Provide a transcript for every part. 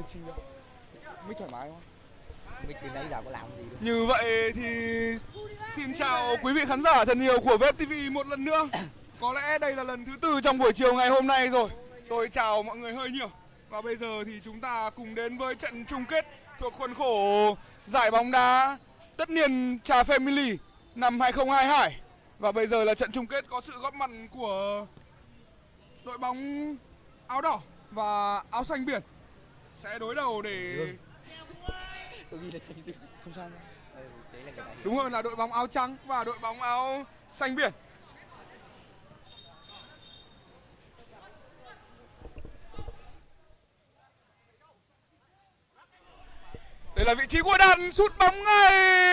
chi đâu. Mic thoải mái không? Mic từ nãy giờ có làm gì đâu. Như vậy thì xin chào quý vị khán giả thân yêu của Web TV một lần nữa. Có lẽ đây là lần thứ 4 trong buổi chiều ngày hôm nay rồi. Tôi chào mọi người hơi nhiều. Và bây giờ thì chúng ta cùng đến với trận chung kết thuộc khuôn khổ giải bóng đá tất niên Trà Family năm 2022. Và bây giờ là trận chung kết có sự góp mặt của đội bóng áo đỏ và áo xanh biển sẽ đối đầu để Tôi ghi là xanh dương. không sao đâu. Đấy là cái Đúng hơn là đội bóng áo trắng và đội bóng áo xanh biển. Đây là vị trí của Đàn sút bóng ngay.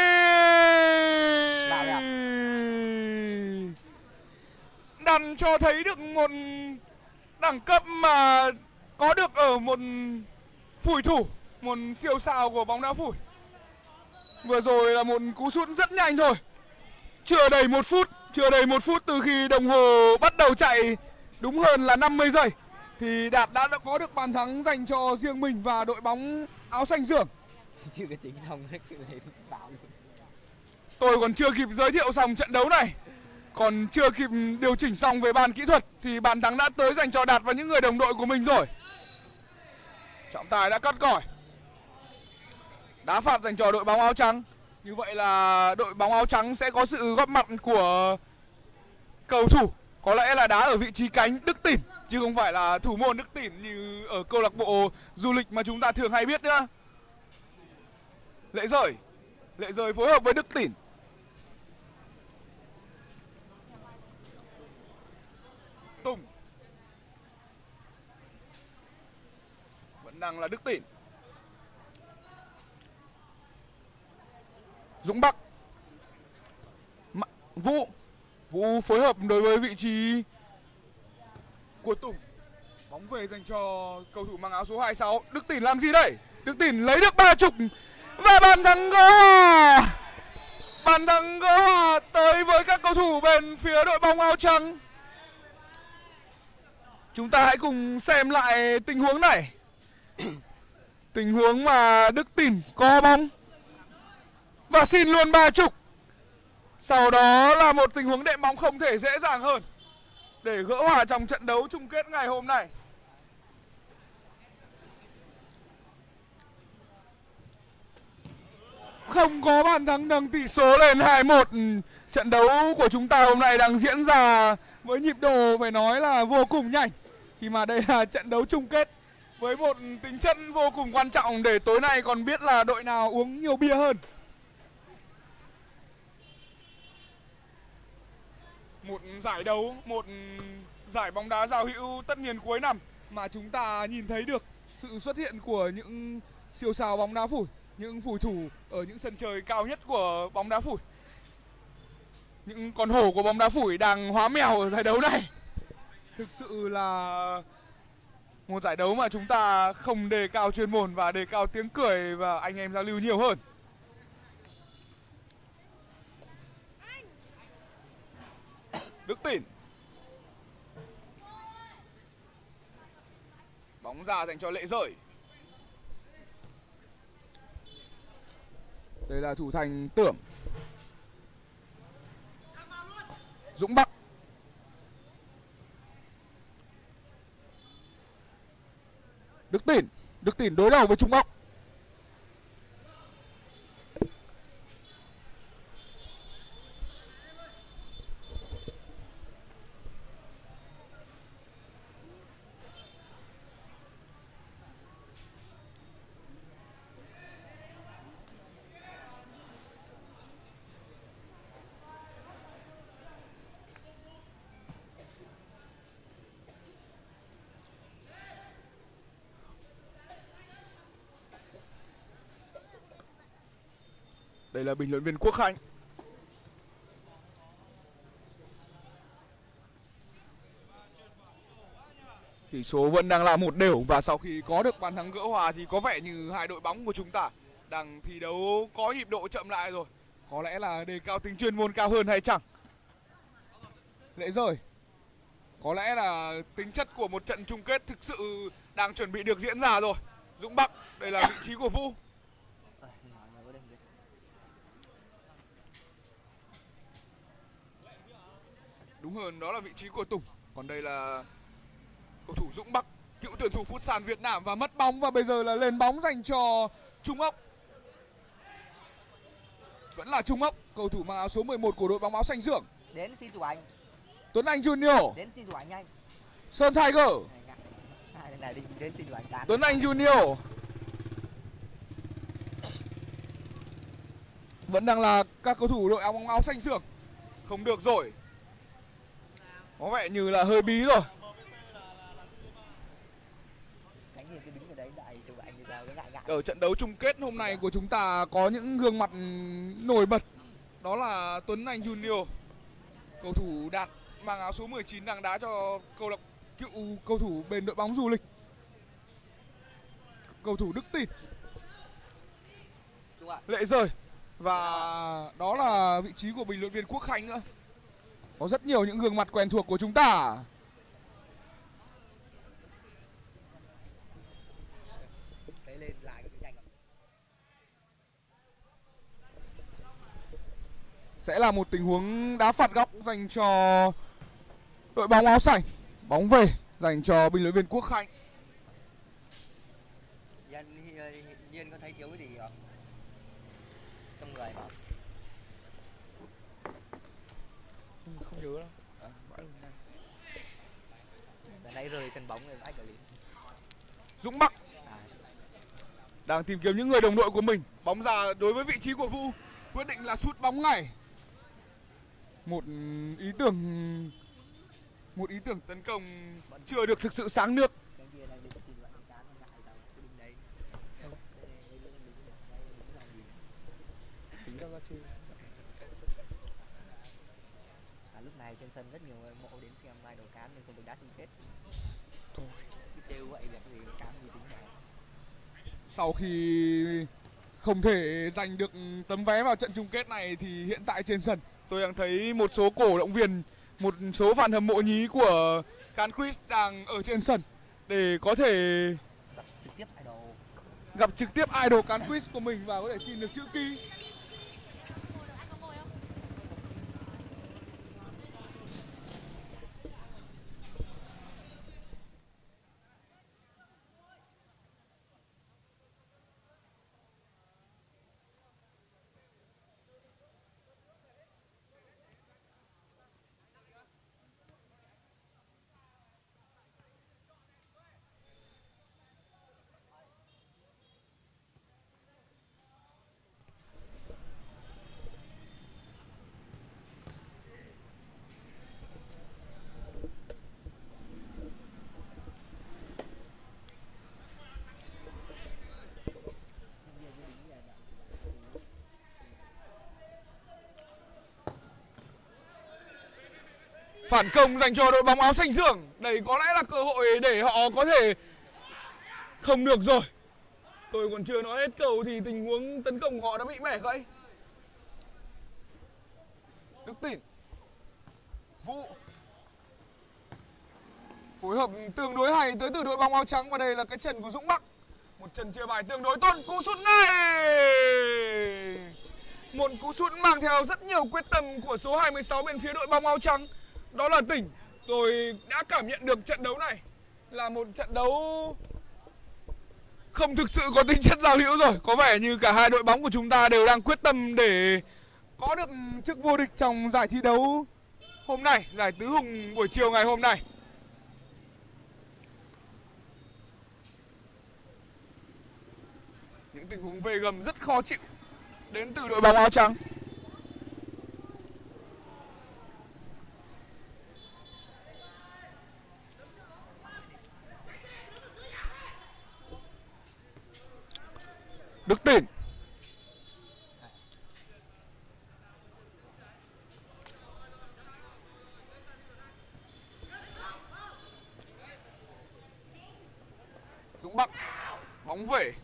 Đàn cho thấy được một đẳng cấp mà có được ở một phủi thủ, một siêu sao của bóng đá phủi. Vừa rồi là một cú sút rất nhanh thôi. Chưa đầy 1 phút từ khi đồng hồ bắt đầu chạy, đúng hơn là 50 giây thì Đạt đã có được bàn thắng dành cho riêng mình và đội bóng áo xanh rưởng. chưa có chính xong hết cái này bảo luôn. Tôi còn chưa kịp giới thiệu xong trận đấu này, còn chưa kịp điều chỉnh xong về bàn kỹ thuật thì bàn thắng đã tới dành cho Đạt và những người đồng đội của mình rồi. Trọng tài đã cắt còi. Đá phạt dành cho đội bóng áo trắng. Như vậy là đội bóng áo trắng sẽ có sự góp mặt của cầu thủ có lẽ là đá ở vị trí cánh Đức Tỉn, chứ không phải là thủ môn Đức Tỉn như ở câu lạc bộ Du Lịch mà chúng ta thường hay biết nữa. Lệ Rời phối hợp với Đức Tỉn. Tùng vẫn đang là Đức Tỉn. Dũng Bắc, Vũ phối hợp đối với vị trí của Tùng. Bóng về dành cho cầu thủ mang áo số 26. Đức Tỉn làm gì đây? Đức Tỉn lấy được 30 và bàn thắng gỡ hòa. Bàn thắng gỡ hòa tới với các cầu thủ bên phía đội bóng áo trắng. Chúng ta hãy cùng xem lại tình huống này. Tình huống mà Đức Tỉn có bóng và xin luôn 30. Sau đó là một tình huống đệm bóng không thể dễ dàng hơn để gỡ hòa trong trận đấu chung kết ngày hôm nay. Không có bàn thắng nâng tỷ số lên 2-1. Trận đấu của chúng ta hôm nay đang diễn ra với nhịp độ phải nói là vô cùng nhanh, khi mà đây là trận đấu chung kết với một tính chất vô cùng quan trọng để tối nay còn biết là đội nào uống nhiều bia hơn. Một giải đấu, một giải bóng đá giao hữu tất niên cuối năm mà chúng ta nhìn thấy được sự xuất hiện của những siêu sao bóng đá phủi, những phủi thủ ở những sân chơi cao nhất của bóng đá phủi. Những con hổ của bóng đá phủi đang hóa mèo ở giải đấu này. Thực sự là một giải đấu mà chúng ta không đề cao chuyên môn và đề cao tiếng cười và anh em giao lưu nhiều hơn. Đức Tỉn. Bóng ra dành cho Lệ Rời. Đây là thủ thành Tưởng. Dũng Bắc. Đức Tỉn đối đầu với Trung Bắc. Đây là bình luận viên Quốc Khánh. Tỷ số vẫn đang là 1-1 và sau khi có được bàn thắng gỡ hòa thì có vẻ như hai đội bóng của chúng ta đang thi đấu có nhịp độ chậm lại rồi. Có lẽ là đề cao tính chuyên môn cao hơn hay chẳng. Lệ Rời. Có lẽ là tính chất của một trận chung kết thực sự đang chuẩn bị được diễn ra rồi. Dũng Bắc, đây là vị trí của Vũ. Đúng hơn đó là vị trí của Tùng. Còn đây là cầu thủ Dũng Bắc, cựu tuyển thủ Futsal Việt Nam, và mất bóng, và bây giờ là lên bóng dành cho Trung Ốc. Vẫn là Trung Ốc, cầu thủ mang áo số 11 của đội bóng áo xanh dương. Đến xin chụp ảnh. Tuấn Anh Junior. Đến xin chụp ảnh nhanh. Sơn Tiger. Này đến xin chụp ảnh tán. Tuấn Anh Junior. Vẫn đang là các cầu thủ đội bóng áo xanh dương. Không được rồi. Có vẻ như là hơi bí rồi. Ở trận đấu chung kết hôm nay của chúng ta có những gương mặt nổi bật. Đó là Tuấn Anh Junior, cầu thủ Đạt mang áo số 19 đang đá cho cựu cầu thủ bên đội bóng Du Lịch. Cầu thủ Đức Tin. Lệ rời. Và đó là vị trí của bình luận viên Quốc Khánh nữa. Có rất nhiều những gương mặt quen thuộc của chúng ta. Sẽ là một tình huống đá phạt góc dành cho đội bóng áo xanh. Bóng về dành cho bình luận viên Quốc Khánh. Nhiên có thấy thiếu cái gì không? Trong người không? Không nhớ đâu. Nãy rơi sân bóng rồi vãi cả liền. Dũng Bắc đang tìm kiếm những người đồng đội của mình. Bóng ra đối với vị trí của Vũ, quyết định là sút bóng ngay. Một ý tưởng tấn công chưa được thực sự sáng nước. Lúc này trên sân rất nhiều người mộ đến xem live đồ cán nhưng không được đá chung kết. Trêu vậy việc gì cán gì tính nào. Sau khi không thể giành được tấm vé vào trận chung kết này thì hiện tại trên sân tôi đang thấy một số cổ động viên, một số fan hâm mộ nhí của Can Chris đang ở trên sân để có thể gặp trực tiếp idol Can Chris của mình và có thể xin được chữ ký. Phản công dành cho đội bóng áo xanh dương. Đây có lẽ là cơ hội để họ có thể... Không được rồi. Tôi còn chưa nói hết câu thì tình huống tấn công của họ đã bị bẻ gãy. Đức Tin. Vũ. Phối hợp tương đối hay tới từ đội bóng áo trắng. Và đây là cái chân của Dũng Bắc. Một chân chia bài tương đối tốt. Cú sút ngay. Một cú sút mang theo rất nhiều quyết tâm của số 26 bên phía đội bóng áo trắng. Đó là Tỉnh. Tôi đã cảm nhận được trận đấu này là một trận đấu không thực sự có tính chất giao hữu rồi. Có vẻ như cả hai đội bóng của chúng ta đều đang quyết tâm để có được chức vô địch trong giải thi đấu hôm nay, giải tứ hùng buổi chiều ngày hôm nay. Những tình huống về gầm rất khó chịu đến từ đội bóng áo trắng. Đức Tin. Dũng Bắc. Bóng về.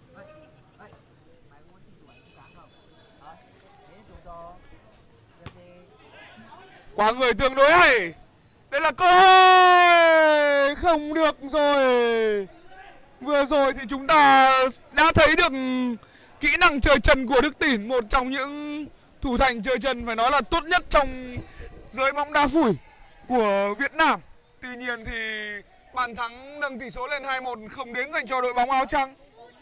Qua người tương đối hay. Đây là cơ hội. Không được rồi. Vừa rồi thì chúng ta đã thấy được kỹ năng chơi chân của Đức Tỉn, một trong những thủ thành chơi chân phải nói là tốt nhất trong giới bóng đá phủi của Việt Nam. Tuy nhiên thì bàn thắng nâng tỷ số lên 2-1 không đến dành cho đội bóng áo trắng.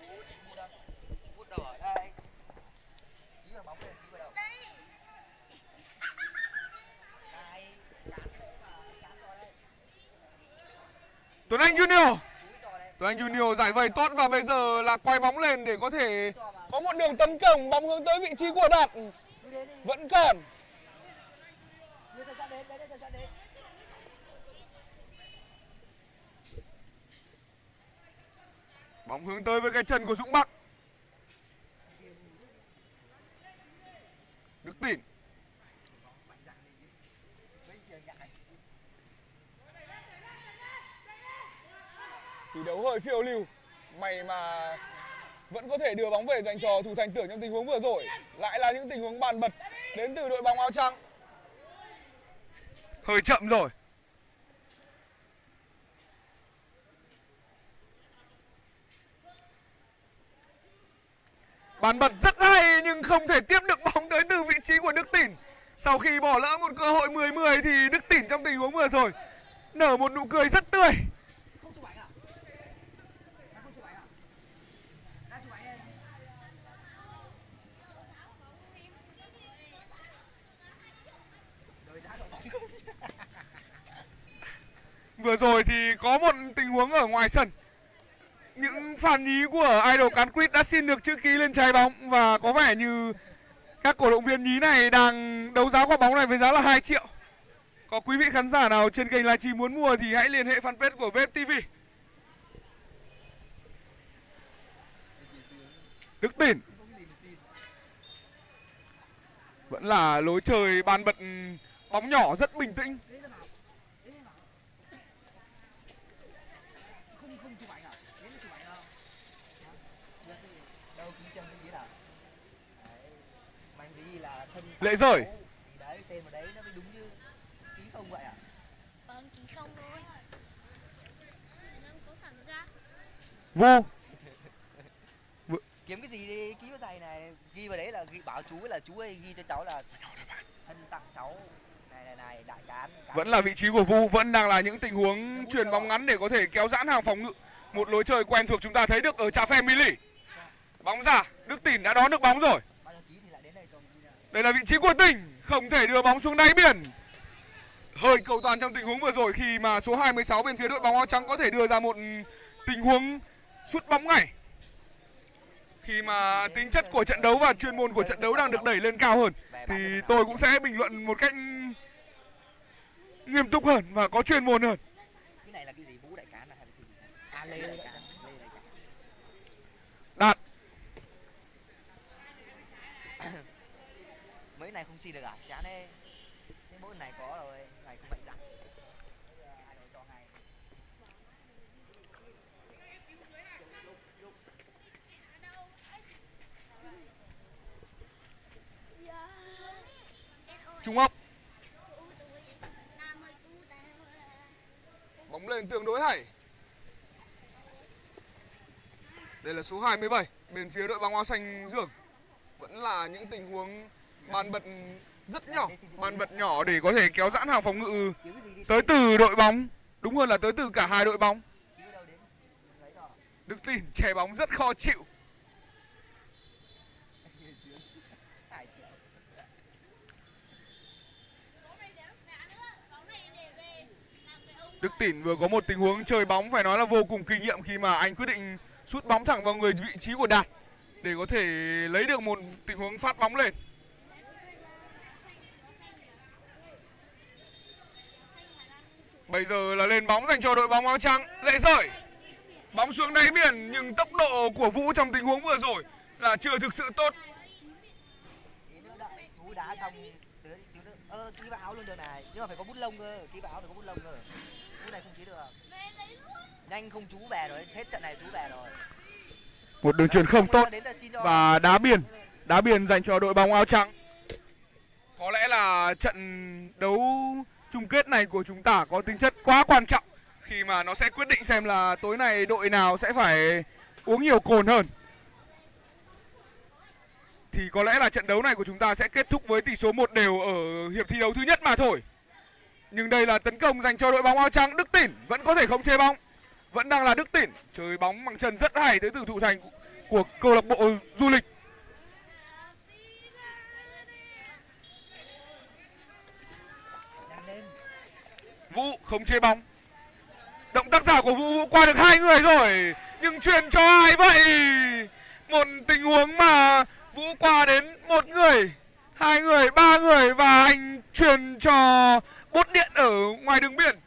Tuấn Anh Junior. Tuấn Anh Junior giải vây tốt và bây giờ là quay bóng lên để có thể có một đường tấn công, bóng hướng tới vị trí của Đạt. Vẫn còn. Bóng hướng tới với cái chân của Dũng Bắc. Đức Tỉn. Thi đấu hơi phiêu lưu. May mà vẫn có thể đưa bóng về dành cho thủ thành Tưởng trong tình huống vừa rồi. Lại là những tình huống bàn bật đến từ đội bóng áo trắng. Hơi chậm rồi. Bàn bật rất hay nhưng không thể tiếp được bóng tới từ vị trí của Đức Tỉn. Sau khi bỏ lỡ một cơ hội 10-10 thì Đức Tỉn trong tình huống vừa rồi nở một nụ cười rất tươi. Vừa rồi thì có một tình huống ở ngoài sân. Những fan nhí của idol Cán Quýt đã xin được chữ ký lên trái bóng và có vẻ như các cổ động viên nhí này đang đấu giá quả bóng này với giá là 2 triệu. Có quý vị khán giả nào trên kênh livestream muốn mua thì hãy liên hệ fanpage của VF TV. Đức Tỉn. Vẫn là lối chơi bàn bật bóng nhỏ rất bình tĩnh. Lệ rời. Đấy, tên vào đấy nó mới đúng như ký không vậy à? Vâng, ký không thôi. Vô. Kiếm cái gì đi, ký vào giày này, ghi vào đấy là ghi bảo chú là chú ơi ghi cho cháu là thân tặng cháu. Này, đại cán. Vẫn là vị trí của Vu, vẫn đang là những tình huống chuyền bóng ngắn để có thể kéo giãn hàng phòng ngự. Một lối chơi quen thuộc chúng ta thấy được ở Trà Phe Mili. Bóng ra, Đức Tỉn đã đón được bóng rồi. Đây là vị trí của Tỉnh, không thể đưa bóng xuống đáy biển. Hơi cầu toàn trong tình huống vừa rồi khi mà số 26 bên phía đội bóng áo trắng có thể đưa ra một tình huống sút bóng ngay. Khi mà tính chất của trận đấu và chuyên môn của trận đấu đang được đẩy lên cao hơn thì tôi cũng sẽ bình luận một cách nghiêm túc hơn và có chuyên môn hơn. Cái này là cái gì, Vũ đại cán hay là cái gì? Lê đại cán. Đạt. Mấy này không xin được à? Chán đấy. Cái mỗi này có rồi, này không mạnh dặn. Ai đó cho ngay. Trung Học. Bóng lên tương đối hay. Đây là số 27 bên phía đội bóng áo xanh Dương. Vẫn là những tình huống bàn bật rất nhỏ, bàn bật nhỏ để có thể kéo giãn hàng phòng ngự tới từ đội bóng, đúng hơn là tới từ cả hai đội bóng. Đức Tỉn chè bóng rất khó chịu. Đức Tỉn vừa có một tình huống chơi bóng phải nói là vô cùng kinh nghiệm khi mà anh quyết định sút bóng thẳng vào người vị trí của Đạt để có thể lấy được một tình huống phát bóng lên. Bây giờ là lên bóng dành cho đội bóng áo trắng. Lệ rời. Bóng xuống đáy biển nhưng tốc độ của Vũ trong tình huống vừa rồi là chưa thực sự tốt. Vũ đá xong ký vào áo luôn được này, nhưng mà phải có bút lông cơ, ký vào áo phải có bút lông cơ. Bút này không ký được. Nhanh không chú về rồi, hết trận này chú về rồi. Một đường chuyền không tốt và đá biên dành cho đội bóng áo trắng. Có lẽ là trận đấu chung kết này của chúng ta có tính chất quá quan trọng khi mà nó sẽ quyết định xem là tối nay đội nào sẽ phải uống nhiều cồn hơn. Thì có lẽ là trận đấu này của chúng ta sẽ kết thúc với tỷ số 1-1 ở hiệp thi đấu thứ nhất mà thôi. Nhưng đây là tấn công dành cho đội bóng áo trắng. Đức Tỉn vẫn có thể khống chế bóng. Vẫn đang là Đức Tỉn chơi bóng bằng chân rất hay tới từ thủ thành của câu lạc bộ Du Lịch. Vũ khống chế bóng. Động tác giả của Vũ qua được 2 người rồi, nhưng truyền cho ai vậy? Một tình huống mà Vũ qua đến 1 người, 2 người, 3 người và anh truyền cho bốt điện ở ngoài đường biên.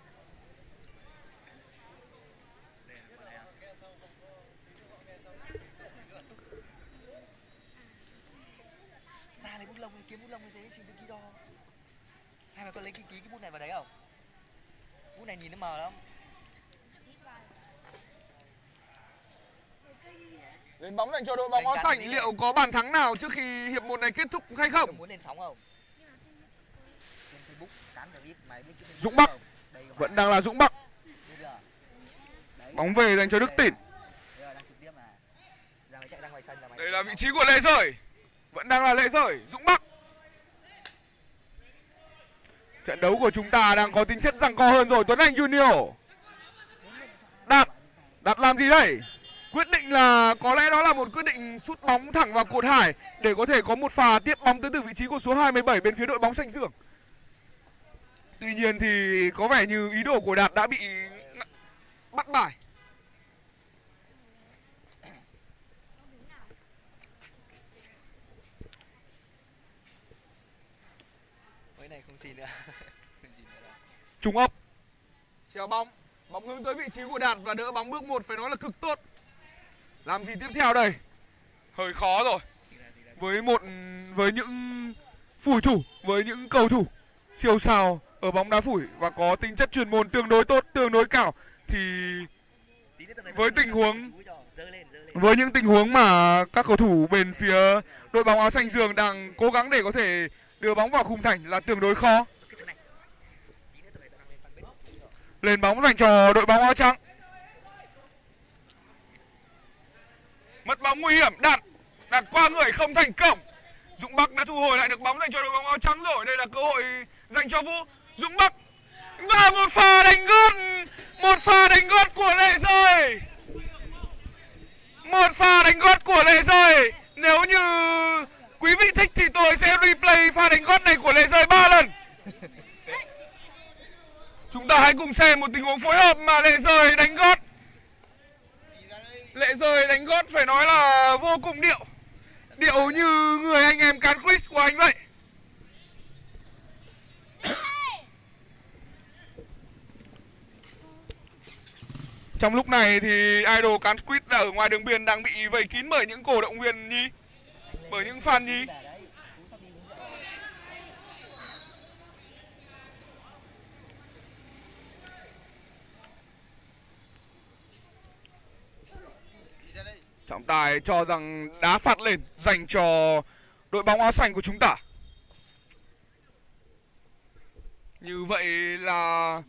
Ra lấy bút lông, kiếm bút lông như thế xin chữ ký cho. Hay mày có lấy cái bút này vào đấy không? Bút này nhìn nó mờ lắm. Lên bóng dành cho đội bóng áo xanh, liệu có bàn thắng nào trước khi hiệp 1 này kết thúc hay không? Muốn lên sóng không? Lên Facebook cắn được ít mày biết. Dũng Bắc vẫn đang là Dũng Bắc. Bóng về dành cho Đức Tỉn. Đây là vị trí của Lê Rời. Vẫn đang là Lê Rời, Dũng Bắc. Trận đấu của chúng ta đang có tính chất giằng co hơn rồi. Tuấn Anh Junior. Đạt làm gì đây? Quyết định là có lẽ đó là một quyết định sút bóng thẳng vào cột Hải để có thể có một pha tiếp bóng tới từ vị trí của số 27 bên phía đội bóng xanh dương. Tuy nhiên thì có vẻ như ý đồ của Đạt đã bị bắt bài. Mới này không xin nữa. Trung ốc. Treo bóng. Bóng hướng tới vị trí của Đạt và đỡ bóng bước 1 phải nói là cực tốt. Làm gì tiếp theo đây? Hơi khó rồi. Với những phủi thủ, với những cầu thủ siêu sao ở bóng đá phủi và có tính chất chuyên môn tương đối tốt, tương đối cao thì với những tình huống mà các cầu thủ bên phía đội bóng áo xanh dương đang cố gắng để có thể đưa bóng vào khung thành là tương đối khó. Lên bóng dành cho đội bóng áo trắng. Mất bóng nguy hiểm, Đạt qua người không thành công. Dũng Bắc đã thu hồi lại được bóng dành cho đội bóng áo trắng rồi. Đây là cơ hội dành cho Vũ. Dũng Bắc và một pha đánh gót của Lê Rời. Một pha đánh gót của Lê Rời. Nếu như quý vị thích thì tôi sẽ replay pha đánh gót này của Lê Rời 3 lần. Chúng ta hãy cùng xem một tình huống phối hợp mà Lê Rời đánh gót. Lê Rời đánh gót phải nói là vô cùng điệu. Điệu như người anh em cán quiz của anh vậy. Trong lúc này thì idol cán quiz đã ở ngoài đường biên đang bị vây kín bởi những cổ động viên nhí, bởi những fan nhí. Trọng tài cho rằng đá phạt lên dành cho đội bóng áo xanh của chúng ta. Như vậy là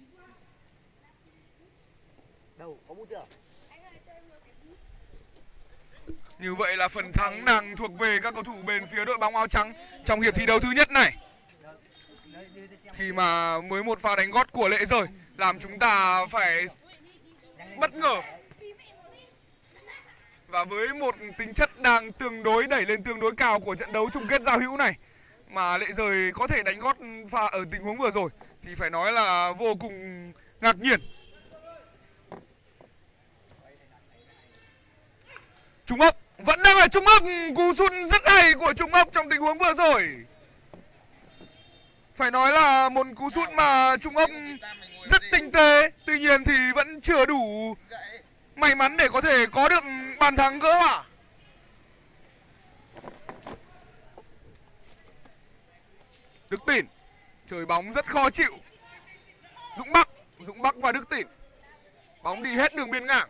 phần thắng đang thuộc về các cầu thủ bên phía đội bóng áo trắng trong hiệp thi đấu thứ nhất này. Khi mà mới một pha đánh gót của Lệ Rời làm chúng ta phải bất ngờ. Và với một tính chất đang tương đối đẩy lên tương đối cao của trận đấu chung kết giao hữu này mà Lệ Rời có thể đánh gót pha ở tình huống vừa rồi thì phải nói là vô cùng ngạc nhiên. Trung Ốc vẫn đang là Trung Ốc, cú sút rất hay của Trung Ốc trong tình huống vừa rồi. Phải nói là một cú sút mà Trung Ốc rất tinh tế, tuy nhiên thì vẫn chưa đủ may mắn để có thể có được bàn thắng gỡ hòa. Đức Tỉn chơi bóng rất khó chịu. Dũng Bắc và Đức Tỉn. Bóng đi hết đường biên ngang.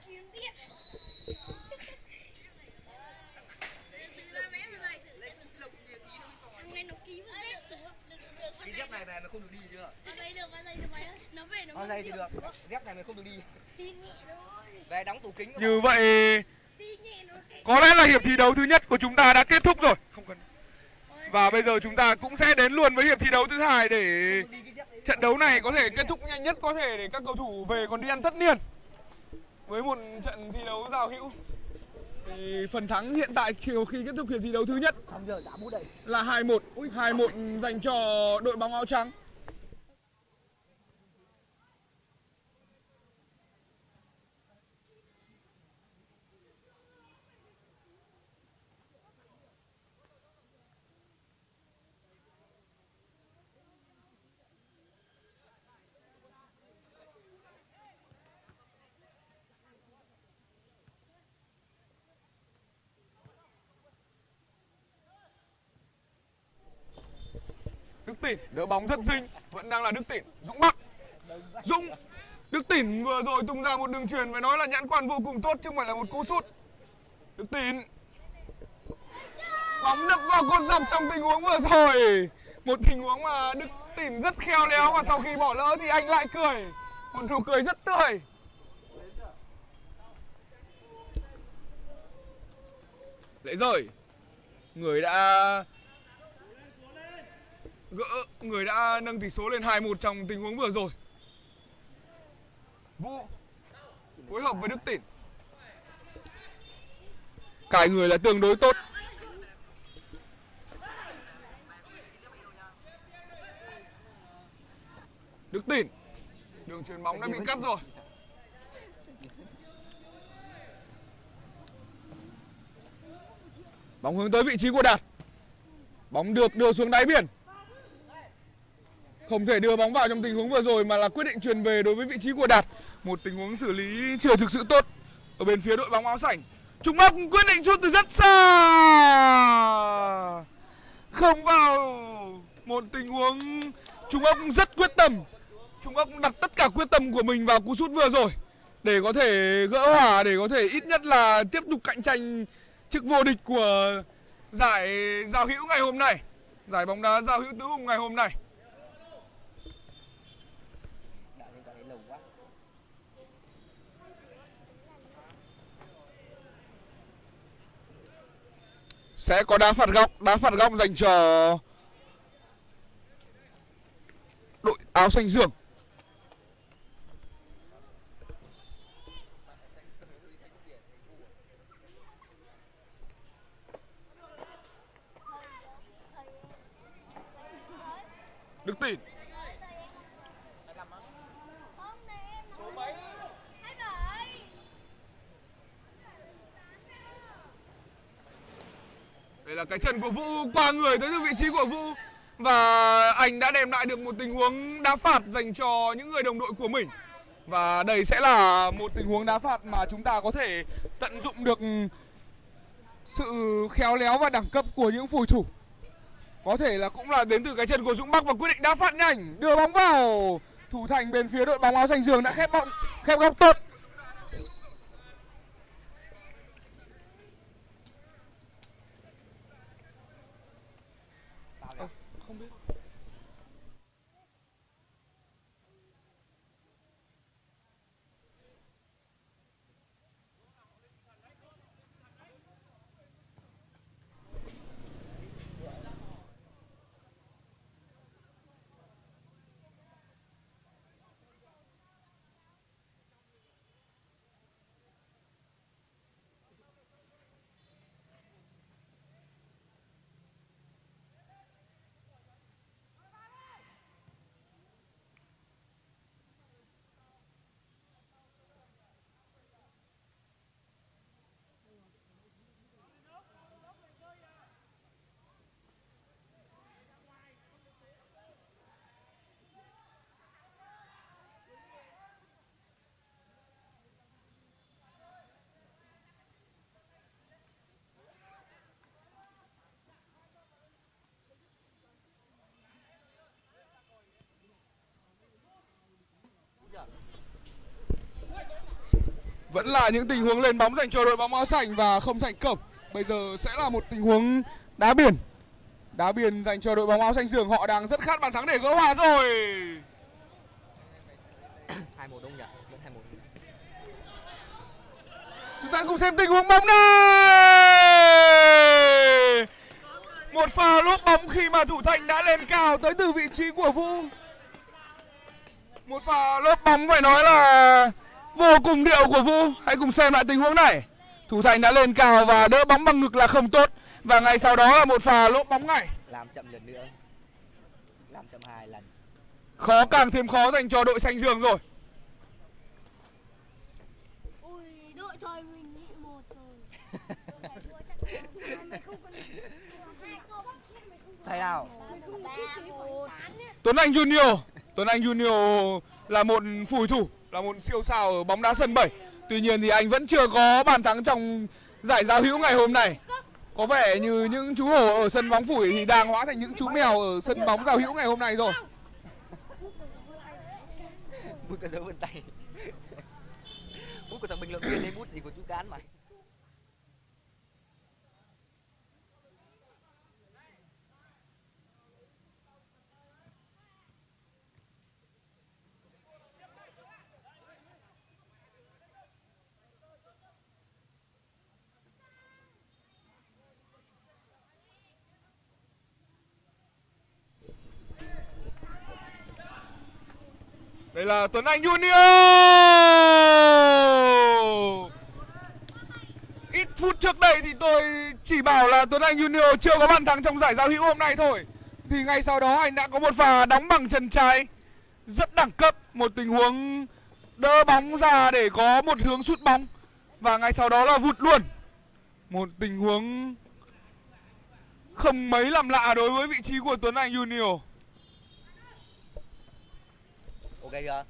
Cái dép này về mà không được đi chưa? Nó về Con dây thì được, dép này mình không được đi. Về đóng tủ kính. Như vậy có lẽ là hiệp thi đấu thứ nhất của chúng ta đã kết thúc rồi. Không cần. Và bây giờ chúng ta cũng sẽ đến luôn với hiệp thi đấu thứ hai để trận đấu này có thể kết thúc nhanh nhất có thể để các cầu thủ về còn đi ăn tất niên. Với một trận thi đấu giao hữu thì phần thắng hiện tại khi kết thúc hiệp thi đấu thứ nhất là 2-1, 2-1 dành cho đội bóng áo trắng. Đức Tỉn đỡ bóng rất dinh, vẫn đang là Đức Tỉn. Dũng Bắc, Dũng, Đức Tỉn vừa rồi tung ra một đường chuyền phải nói là nhãn quan vô cùng tốt chứ không phải là một cú sút. Đức Tỉn, bóng đập vào cột dọc trong tình huống vừa rồi, một tình huống mà Đức Tỉn rất khéo léo và sau khi bỏ lỡ thì anh lại cười, một nụ cười rất tươi. Lễ rời, người đã nâng tỷ số lên 2-1 trong tình huống vừa rồi. Vũ phối hợp với Đức Tỉn, cài người là tương đối tốt. Đức Tỉn, đường chuyền bóng đã bị cắt rồi. Bóng hướng tới vị trí của Đạt. Bóng được đưa xuống đáy biển. Không thể đưa bóng vào trong tình huống vừa rồi mà là quyết định chuyền về đối với vị trí của Đạt. Một tình huống xử lý chưa thực sự tốt ở bên phía đội bóng áo xanh. Trung Bắc quyết định sút từ rất xa, không vào. Một tình huống Trung Bắc rất quyết tâm. Trung Bắc đặt tất cả quyết tâm của mình vào cú sút vừa rồi để có thể gỡ hòa, để có thể ít nhất là tiếp tục cạnh tranh chức vô địch của giải giao hữu ngày hôm nay, giải bóng đá giao hữu tứ hùng ngày hôm nay. Sẽ có đá phạt góc dành cho đội áo xanh dương. Đức Tỉn, đây là cái chân của Vũ qua người tới vị trí của Vũ và anh đã đem lại được một tình huống đá phạt dành cho những người đồng đội của mình. Và đây sẽ là một tình huống đá phạt mà chúng ta có thể tận dụng được sự khéo léo và đẳng cấp của những phùi thủ. Có thể là cũng là đến từ cái chân của Dũng Bắc và quyết định đá phạt nhanh, đưa bóng vào. Thủ thành bên phía đội bóng áo xanh dương đã khép góc tốt. Không biết. Vẫn là những tình huống lên bóng dành cho đội bóng áo xanh và không thành công. Bây giờ sẽ là một tình huống đá biên. Đá biên dành cho đội bóng áo xanh dương, họ đang rất khát bàn thắng để gỡ hòa rồi. 2-1 đúng nhỉ? Vẫn 2-1. Chúng ta cùng xem tình huống bóng này. Một pha lốp bóng khi mà thủ thành đã lên cao tới từ vị trí của Vũ. Một pha lốp bóng phải nói là vô cùng điệu của Vũ. Hãy cùng xem lại tình huống này. Thủ thành đã lên cao và đỡ bóng bằng ngực là không tốt. Và ngay sau đó là một pha lốp bóng ngay. Làm chậm lần nữa. Làm chậm 2 lần. Khó càng thêm khó dành cho đội xanh dương rồi. Ui, đội thôi mình bị 1 rồi. Thay nào? Tuấn Anh Junior. Tuấn Anh Junior là một phùi thủ, là một siêu sao ở bóng đá sân 7. Tuy nhiên thì anh vẫn chưa có bàn thắng trong giải giao hữu ngày hôm nay. Có vẻ như những chú hổ ở sân bóng phủi thì đang hóa thành những chú mèo ở sân bóng giao hữu ngày hôm nay rồi. Bút có dấu vân tay. Bút của thằng bình luận viên đấy, bút gì của chú Cán mà. Đây là Tuấn Anh Junior. Ít phút trước đây thì tôi chỉ bảo là Tuấn Anh Junior chưa có bàn thắng trong giải giao hữu hôm nay thôi. Thì ngay sau đó anh đã có một pha đóng bằng chân trái rất đẳng cấp. Một tình huống đỡ bóng ra để có một hướng sút bóng. Và ngay sau đó là vụt luôn. Một tình huống không mấy làm lạ đối với vị trí của Tuấn Anh Junior. Ok chưa?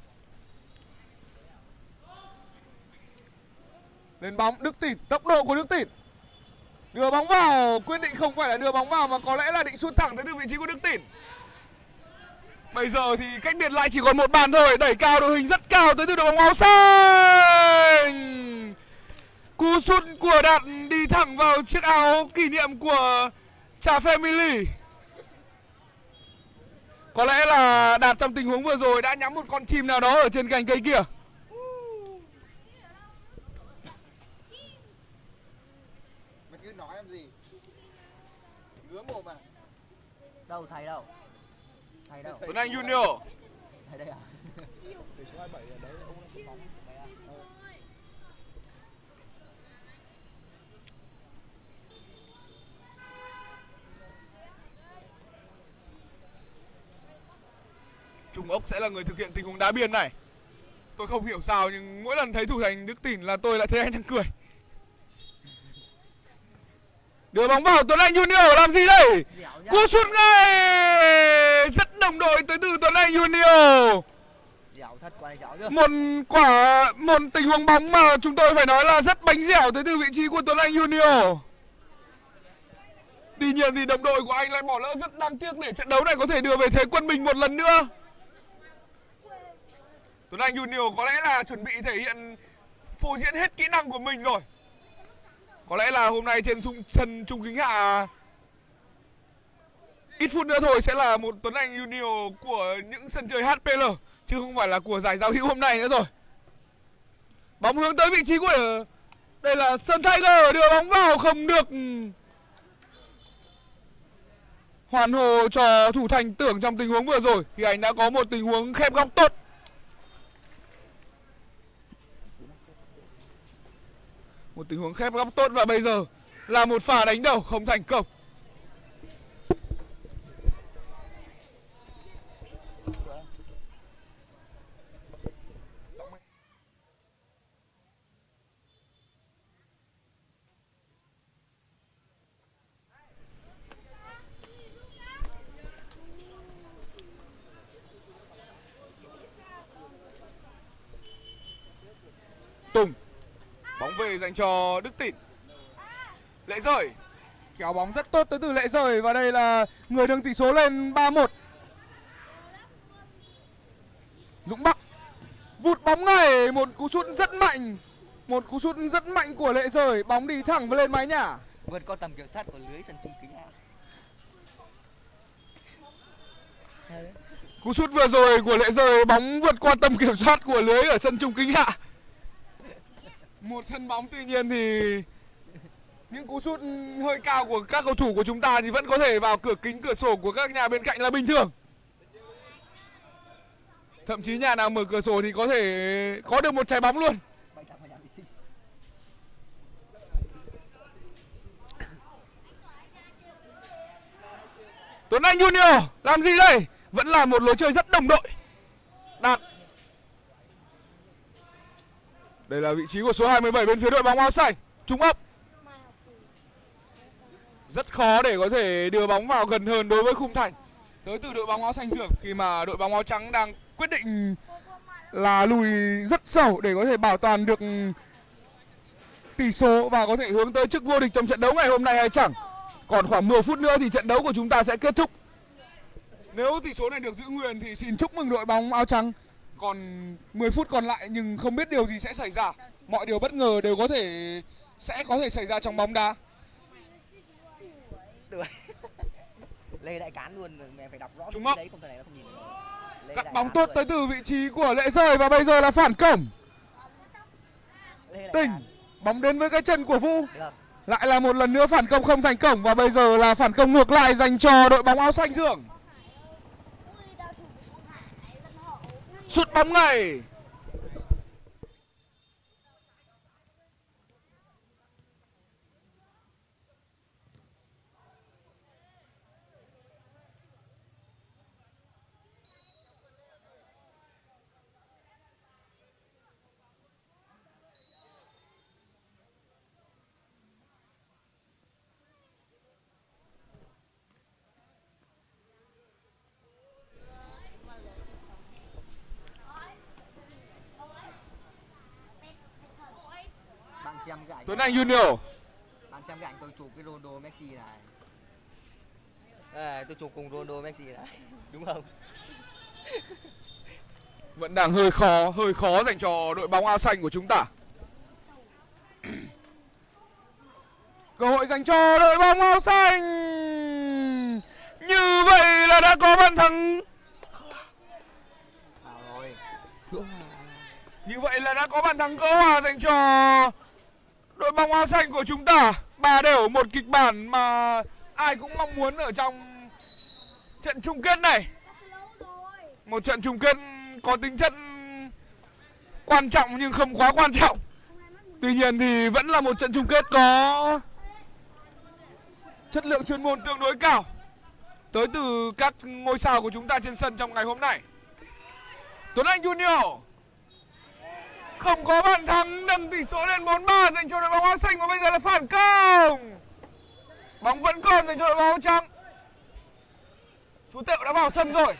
Lên bóng Đức Tỉn, tốc độ của Đức Tỉn. Đưa bóng vào, quyết định không phải là đưa bóng vào mà có lẽ là định sút thẳng tới từ vị trí của Đức Tỉn. Bây giờ thì cách biệt lại chỉ còn một bàn thôi, đẩy cao đội hình rất cao tới từ đội bóng áo xanh. Cú sút của Đạt đi thẳng vào chiếc áo kỷ niệm của Trà Family. Có lẽ là Đạt trong tình huống vừa rồi đã nhắm một con chim nào đó ở trên cành cây kia. Mày cứ nói em gì? Ngứa mồm à? Đâu thầy đâu? Thầy đâu? Tuấn Anh Junior. Thầy đây à? Từ số 27 ở đấy ông là bóng. Trung Ốc sẽ là người thực hiện tình huống đá biên này. Tôi không hiểu sao nhưng mỗi lần thấy thủ thành Đức Tỉn là tôi lại thấy anh đang cười. Đưa bóng vào, Tuấn Anh Junior làm gì đây? Cú sút ngay rất đồng đội tới từ Tuấn Anh Junior. Dẻo thật, quả này dẻo chưa? Một tình huống bóng mà chúng tôi phải nói là rất bánh dẻo tới từ vị trí của Tuấn Anh Junior. Tuy nhiên thì đồng đội của anh lại bỏ lỡ rất đáng tiếc để trận đấu này có thể đưa về thế quân bình một lần nữa. Tuấn Anh Junior có lẽ là chuẩn bị thể hiện phô diễn hết kỹ năng của mình rồi. Có lẽ là hôm nay trên sân Trung Kính Hạ ít phút nữa thôi sẽ là một Tuấn Anh Junior của những sân chơi HPL chứ không phải là của giải giao hữu hôm nay nữa rồi. Bóng hướng tới vị trí của đây là Sơn Tiger, đưa bóng vào không được. Hoàn hồ cho thủ thành Tưởng trong tình huống vừa rồi thì anh đã có một tình huống khép góc tốt. Một tình huống khép góc tốt và bây giờ là một pha đánh đầu không thành công. Tùng. Bóng về dành cho Đức Tỉn. Lệ Rời. Kéo bóng rất tốt tới từ Lệ Rời và đây là người nâng tỷ số lên 3-1. Dũng Bắc. Vụt bóng ngay, một cú sút rất mạnh. Một cú sút rất mạnh của Lệ Rời, bóng đi thẳng lên mái nhà. Vượt qua tầm kiểm soát của lưới sân Trung Kính Hạ. Cú sút vừa rồi của Lệ Rơi, bóng vượt qua tầm kiểm soát của lưới ở sân Trung Kính Hạ. Một sân bóng tuy nhiên thì những cú sút hơi cao của các cầu thủ của chúng ta thì vẫn có thể vào cửa kính cửa sổ của các nhà bên cạnh là bình thường. Thậm chí nhà nào mở cửa sổ thì có thể có được một trái bóng luôn. Tuấn Anh Junior làm gì đây? Vẫn là một lối chơi rất đồng đội. Đạt. Đây là vị trí của số 27 bên phía đội bóng áo xanh. Trung ấp. Rất khó để có thể đưa bóng vào gần hơn đối với khung thành tới từ đội bóng áo xanh dương, khi mà đội bóng áo trắng đang quyết định là lùi rất sâu để có thể bảo toàn được tỷ số và có thể hướng tới chức vô địch trong trận đấu ngày hôm nay hay chẳng. Còn khoảng 10 phút nữa thì trận đấu của chúng ta sẽ kết thúc. Nếu tỷ số này được giữ nguyên thì xin chúc mừng đội bóng áo trắng. Còn 10 phút còn lại nhưng không biết điều gì sẽ xảy ra. Mọi điều bất ngờ đều sẽ có thể xảy ra trong bóng đá. Lê đại cán luôn, mẹ phải đọc rõ Trung đấy, không thể này nó không nhìn được. Cắt bóng tốt tới từ vị trí của Lệ Rơi và bây giờ là phản công. Tình, bóng đến với cái chân của Vũ. Lại là một lần nữa phản công không thành công và bây giờ là phản công ngược lại dành cho đội bóng áo xanh dương. Sút bóng ngay. Tuấn Anh Junior. Bạn xem cái ảnh tôi chụp cái Ronaldo Messi này. Tôi chụp cùng Ronaldo Messi này. Đúng không? Vẫn đang hơi khó dành cho đội bóng áo xanh của chúng ta. Cơ hội dành cho đội bóng áo xanh. Như vậy là đã có bàn thắng. Như vậy là đã có bàn thắng gỡ hòa dành cho đội bóng áo xanh của chúng ta. 3-0, một kịch bản mà ai cũng mong muốn ở trong trận chung kết này. Một trận chung kết có tính chất quan trọng nhưng không quá quan trọng. Tuy nhiên thì vẫn là một trận chung kết có chất lượng chuyên môn tương đối cao tới từ các ngôi sao của chúng ta trên sân trong ngày hôm nay. Tuấn Anh Junior không có bàn thắng, nâng tỷ số lên 4-3 dành cho đội bóng áo xanh và bây giờ là phản công. Bóng vẫn còn dành cho đội bóng áo trắng. Chú Tệu đã vào sân rồi.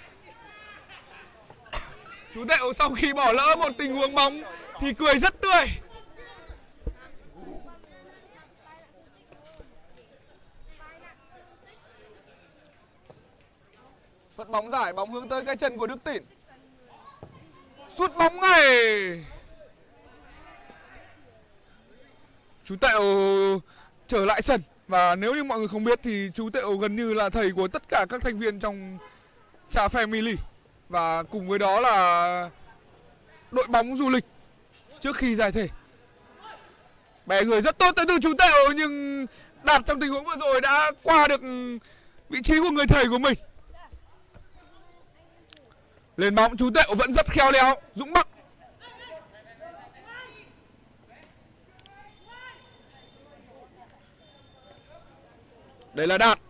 Chú Tệu sau khi bỏ lỡ một tình huống bóng thì cười rất tươi. Phất bóng giải, bóng hướng tới cái chân của Đức Tịnh. Sút bóng ngay. Chú Tệu trở lại sân. Và nếu như mọi người không biết thì chú Tệu gần như là thầy của tất cả các thành viên trong Trà Family. Và cùng với đó là đội bóng du lịch trước khi giải thể. Bẻ người rất tốt tới từ chú Tệu, nhưng Đạt trong tình huống vừa rồi đã qua được vị trí của người thầy của mình. Lên bóng, chú Tệu vẫn rất khéo léo. Dũng Bắc. Đây là Đạt.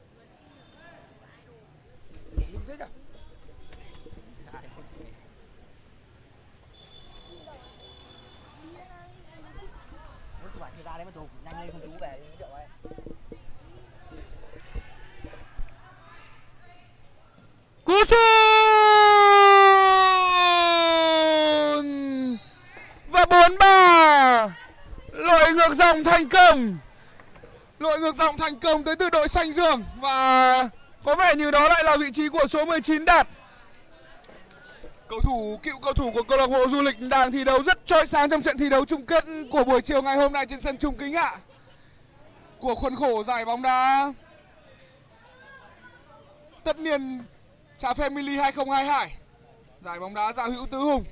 Cú sút và 4-3. Lội ngược dòng thành công. Lội ngược dòng thành công tới từ đội xanh dương. Và có vẻ như đó lại là vị trí của số 19 Đạt. Cựu cầu thủ của câu lạc bộ du lịch đang thi đấu rất chói sáng trong trận thi đấu chung kết của buổi chiều ngày hôm nay trên sân Trung Kính Hạ của khuôn khổ giải bóng đá tất niên Trà Family 2022. Giải bóng đá giao hữu Tứ Hùng.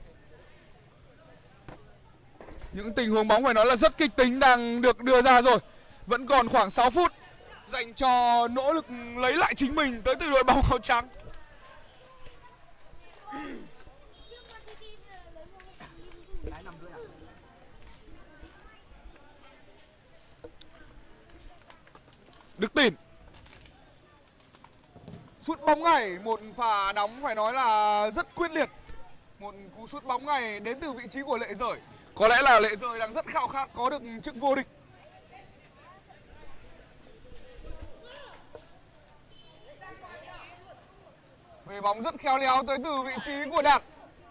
Những tình huống bóng phải nói là rất kịch tính đang được đưa ra rồi. Vẫn còn khoảng 6 phút dành cho nỗ lực lấy lại chính mình tới từ đội bóng áo trắng. Đức Tìn. Sút bóng này, một pha đóng phải nói là rất quyết liệt. Một cú sút bóng này đến từ vị trí của Lệ Dời. Có lẽ là Lệ Dời đang rất khao khát có được chức vô địch. Về bóng rất khéo léo tới từ vị trí của Đạt.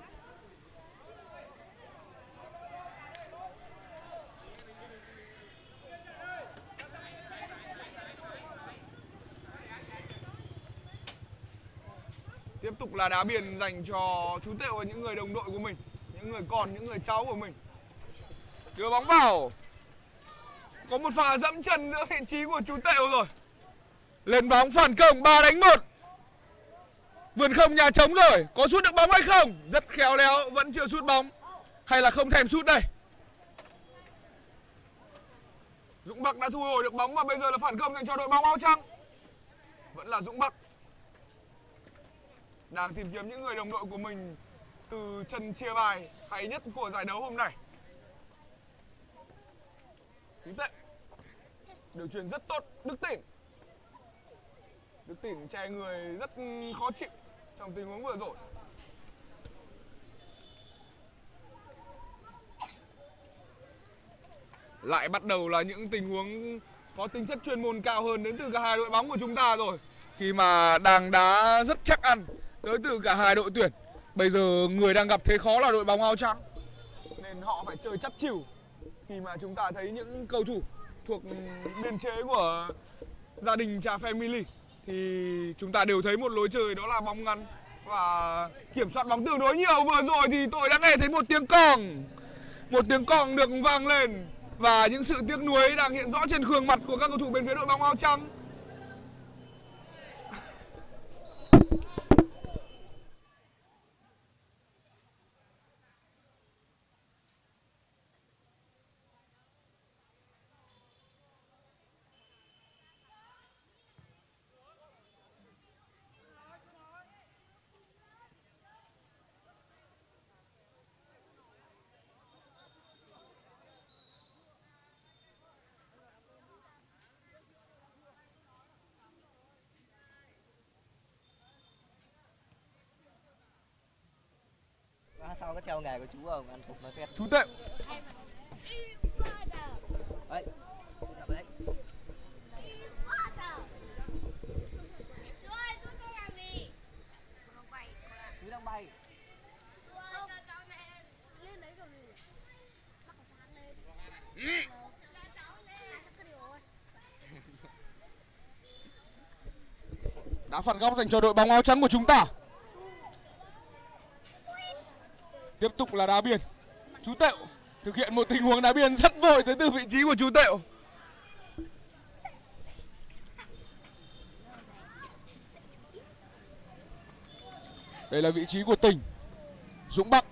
Tiếp tục là đá biên dành cho chú Tệu và những người đồng đội của mình, những người con, những người cháu của mình. Đưa bóng vào. Có một pha dẫm chân giữa vị trí của chú Tệu rồi. Lên bóng phản công 3 đánh 1. Vườn không nhà trống rồi. Có sút được bóng hay không? Rất khéo léo, vẫn chưa sút bóng. Hay là không thèm sút đây? Dũng Bắc đã thu hồi được bóng và bây giờ là phản công dành cho đội bóng áo trắng. Vẫn là Dũng Bắc. Đang tìm kiếm những người đồng đội của mình từ trận chia bài hay nhất của giải đấu hôm nay. Chú Tệ. Điều chuyền rất tốt. Đức Tìn. Đức Tìn che người rất khó chịu trong tình huống vừa rồi. Lại bắt đầu là những tình huống có tính chất chuyên môn cao hơn đến từ cả hai đội bóng của chúng ta rồi. Khi mà đang đá rất chắc ăn tới từ cả hai đội tuyển. Bây giờ người đang gặp thế khó là đội bóng áo trắng, nên họ phải chơi chắc chịu. Khi mà chúng ta thấy những cầu thủ thuộc biên chế của gia đình Trà Family thì chúng ta đều thấy một lối chơi đó là bóng ngắn và kiểm soát bóng tương đối nhiều. Vừa rồi thì tôi đã nghe thấy một tiếng còng. Một tiếng còng được vang lên và những sự tiếc nuối đang hiện rõ trên gương mặt của các cầu thủ bên phía đội bóng áo trắng. Sau có theo nghề của chú không? Ăn thục nói phép. Chú Tệ. Đấy. Đấy. Chú đang bay. Đá phản góc dành cho đội bóng áo trắng của chúng ta. Tiếp tục là đá biên. Chú Tệu thực hiện một tình huống đá biên rất vội tới từ vị trí của chú Tệu. Đây là vị trí của Tình. Dũng Bắc.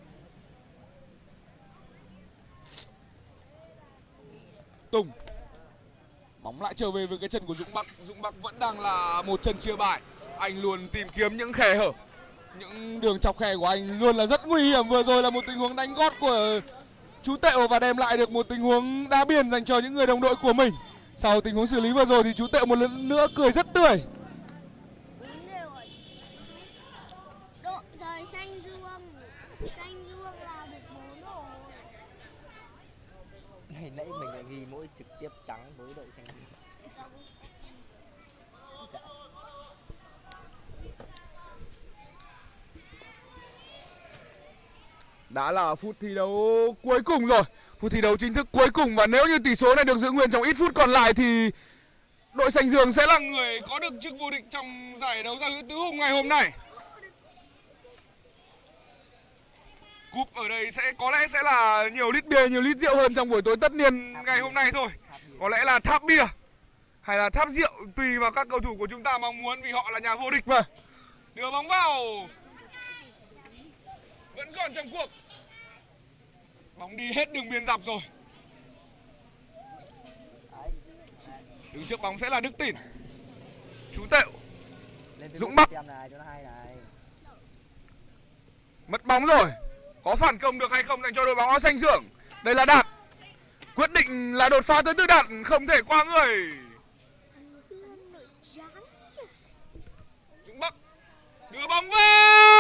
Tùng. Bóng lại trở về với cái chân của Dũng Bắc. Dũng Bắc vẫn đang là một chân chia bài. Anh luôn tìm kiếm những khe hở. Những đường chọc khe của anh luôn là rất nguy hiểm. Vừa rồi là một tình huống đánh gót của chú Tệu và đem lại được một tình huống đá biên dành cho những người đồng đội của mình. Sau tình huống xử lý vừa rồi thì chú Tệu một lần nữa cười rất tươi. Đội thời xanh dương là được 4 rồi. Nãy mình lại ghi mỗi trực tiếp trắng với đội xanh dương. Đã là phút thi đấu cuối cùng rồi. Phút thi đấu chính thức cuối cùng. Và nếu như tỷ số này được giữ nguyên trong ít phút còn lại thì đội xanh dương sẽ là người có được chức vô địch trong giải đấu giao hữu Tứ Hùng ngày hôm nay. Cúp ở đây có lẽ sẽ là nhiều lít bia, nhiều lít rượu hơn trong buổi tối tất niên ngày hôm nay thôi. Có lẽ là tháp bia hay là tháp rượu tùy vào các cầu thủ của chúng ta mong muốn, vì họ là nhà vô địch mà. Đưa bóng vào. Vẫn còn trong cuộc. Bóng đi hết đường biên dọc rồi. Đứng trước bóng sẽ là Đức Tỉn. Chú Tệu. Dũng Bắc. Mất bóng rồi. Có phản công được hay không dành cho đội bóng áo xanh Dương? Đây là Đạt. Quyết định là đột phá tới từ Đạt, không thể qua người. Dũng Bắc đưa bóng vào.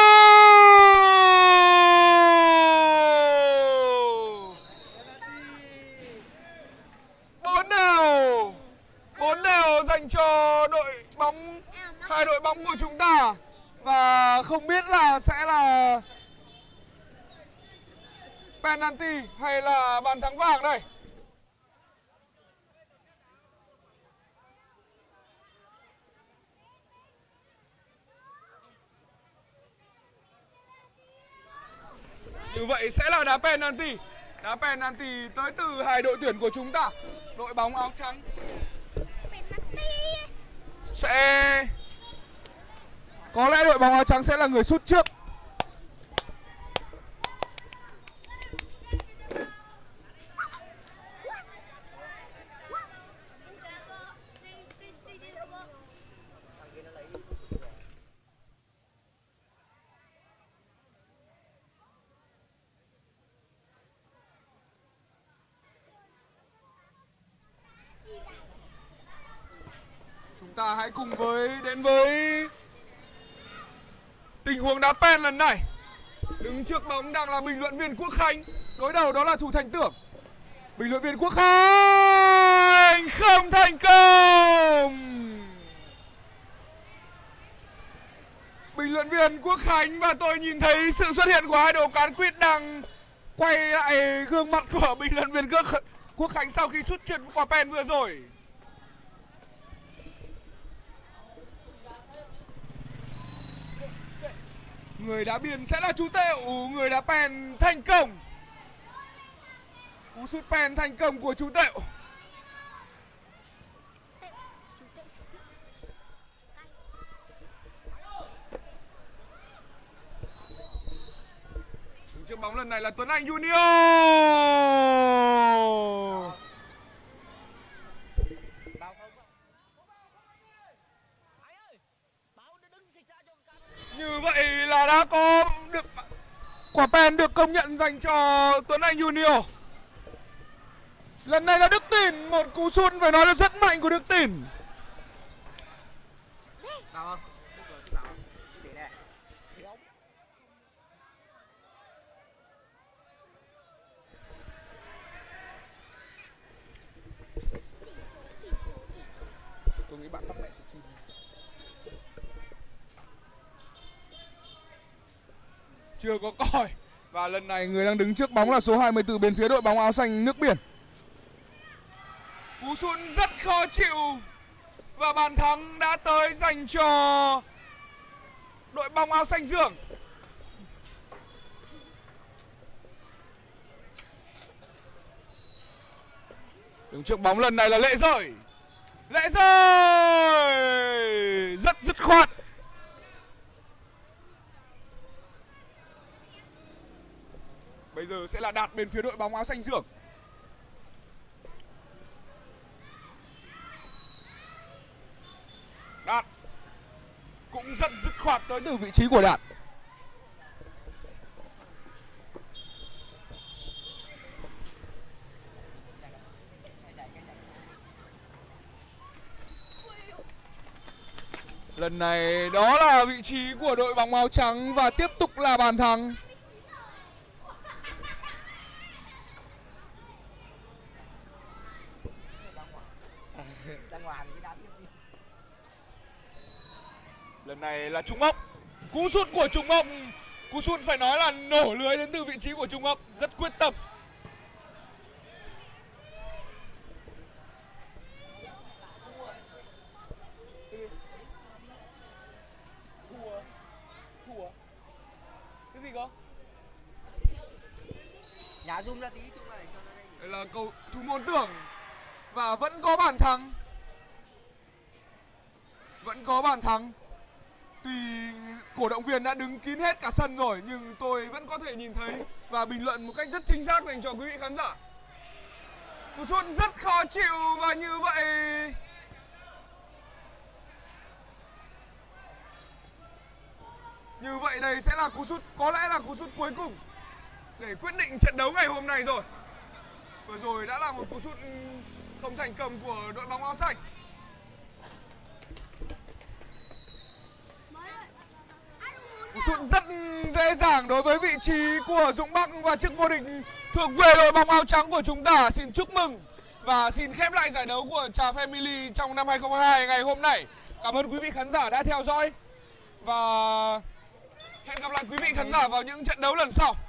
4 đều dành cho đội bóng, hai đội bóng của chúng ta. Và không biết là sẽ là penalty hay là bàn thắng vàng đây. Như vậy sẽ là đá penalty. Đá penalty tới từ hai đội tuyển của chúng ta. Đội bóng áo trắng sẽ, có lẽ đội bóng áo trắng sẽ là người sút trước. Chúng ta hãy cùng đến với tình huống đá pen lần này. Đứng trước bóng đang là bình luận viên Quốc Khánh. Đối đầu đó là thủ thành Tưởng. Bình luận viên Quốc Khánh không thành công. Bình luận viên Quốc Khánh và tôi nhìn thấy sự xuất hiện của hai đầu cán quýt đang quay lại gương mặt của bình luận viên Quốc Khánh sau khi sút trượt quả pen vừa rồi. Người đá biên sẽ là chú Tệu, người đá pen thành công. Cú sút pen thành công của chú Tệu. Đứng trước bóng lần này là Tuấn Anh Junior. Như vậy là đã có được quả pen được công nhận dành cho Tuấn Anh Junior. Lần này là Đức Tỉn, một cú sút phải nói là rất mạnh của Đức Tỉn. Tôi nghĩ bạn tắt mẹ stream. Chưa có còi. Và lần này người đang đứng trước bóng là số 24 bên phía đội bóng áo xanh nước biển. Cú sút rất khó chịu. Và bàn thắng đã tới dành cho đội bóng áo xanh Dương. Đứng trước bóng lần này là Lệ Rời. Lệ Rời rất dứt khoát. Bây giờ sẽ là Đạt bên phía đội bóng áo xanh Dương. Đạt cũng rất dứt khoát tới từ vị trí của Đạt. Lần này đó là vị trí của đội bóng áo trắng và tiếp tục là bàn thắng. Lần này là Trung Ốc. Cú sút của Trung Ốc. Cú sút phải nói là nổ lưới đến từ vị trí của Trung Ốc. Rất quyết tâm. Thua. Cái gì cơ? Nhá zoom ra tí Trung ơi. Đây là cầu thủ môn Tưởng. Và vẫn có bàn thắng. Vẫn có bàn thắng. Tuy cổ động viên đã đứng kín hết cả sân rồi nhưng tôi vẫn có thể nhìn thấy và bình luận một cách rất chính xác dành cho quý vị khán giả. Cú sút rất khó chịu và như vậy đây sẽ là cú sút, có lẽ là cú sút cuối cùng để quyết định trận đấu ngày hôm nay rồi. Vừa rồi đã là một cú sút không thành công của đội bóng áo xanh. Cú sút rất dễ dàng đối với vị trí của Dũng Bắc và chức vô địch thuộc về đội bóng áo trắng của chúng ta. Xin chúc mừng và xin khép lại giải đấu của Trà Family trong năm 2022 ngày hôm nay. Cảm ơn quý vị khán giả đã theo dõi và hẹn gặp lại quý vị khán giả vào những trận đấu lần sau.